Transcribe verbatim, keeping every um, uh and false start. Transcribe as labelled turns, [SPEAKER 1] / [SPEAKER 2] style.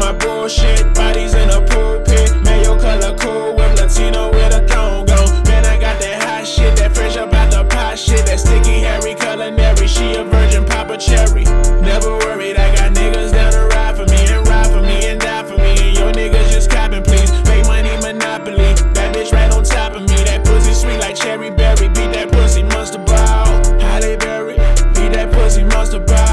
[SPEAKER 1] my bullshit. Bodies in a pulpit. Mayo color cool with Latino with a thong on. Man, I got that hot shit, that fresh up out the pot shit. That sticky, hairy, culinary. She a virgin, Papa Cherry. Never worried, I got niggas down to ride for me and ride for me and die for me. And your niggas just copping, please. Make money monopoly. That bitch right on top of me. That pussy sweet like cherry berry. Beat that pussy monster ball. Halle Berry. Beat that pussy monster ball.